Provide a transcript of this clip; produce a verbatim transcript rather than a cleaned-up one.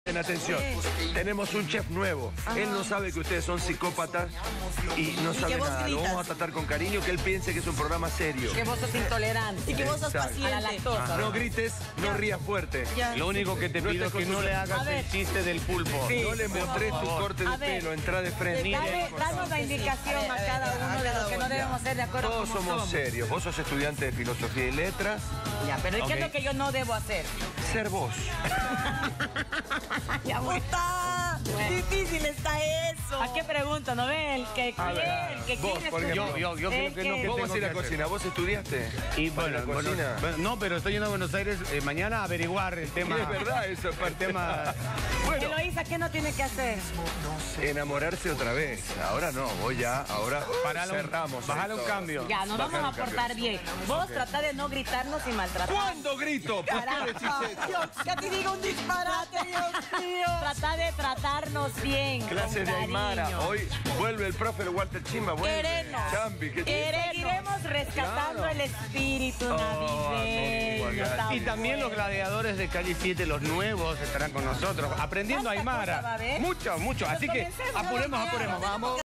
En atención, tenemos un chef nuevo. Ajá. Él no sabe que ustedes son psicópatas y no sabe nada. Lo vamos a tratar con cariño, que él piense que es un programa serio. Que vos sos intolerante. Y que vos sos paciente. A la lactosa. Ajá. No grites, no ya. rías fuerte. Ya. Lo único que te no pido es que no le hagas el chiste del pulpo. Sí, no le mostrés tu corte de pelo, entra de frente. Dale, danos la indicación a cada uno de los que no debemos ser de acuerdo. Todos somos, somos serios. Vos sos estudiante de filosofía y letras. Ya, pero ¿y okay. qué es lo que yo no debo hacer? Ser vos. Ya voy. ¡Puta! Bueno. Difícil está eso. ¿A qué pregunta, no ve? El que quiere, el que vos, quiere. Porque yo, yo, yo creo que, que no que vos tengo vas a ir a que la cocina. hacer. ¿Vos estudiaste? Y bueno, la bueno, cocina. bueno, no, pero estoy yendo a Buenos Aires eh, mañana a averiguar el tema. Sí, es verdad eso. El tema. Bueno. Eloísa, ¿qué no tiene que hacer? Enamorarse otra vez. Ahora no, voy ya, ahora Paralo, cerramos. Bajale un cambio. Ya, nos Bajale vamos a portar bien. Vos okay. tratá de no gritarnos y maltratar. ¿Cuándo grito? Carajo, Dios, ya te digo un disparate, Dios mío. Trata de tratarnos bien. Clases de Aymara. Hoy vuelve el profe Walter Chimba. Querenos. Chambi, ¿qué Seguiremos rescatando claro. el espíritu oh, navideño. No, y también los gladiadores de Calle siete, los nuevos, estarán con nosotros, aprendiendo Aymara. Mucho, mucho. Así que apuremos, apuremos. Vamos.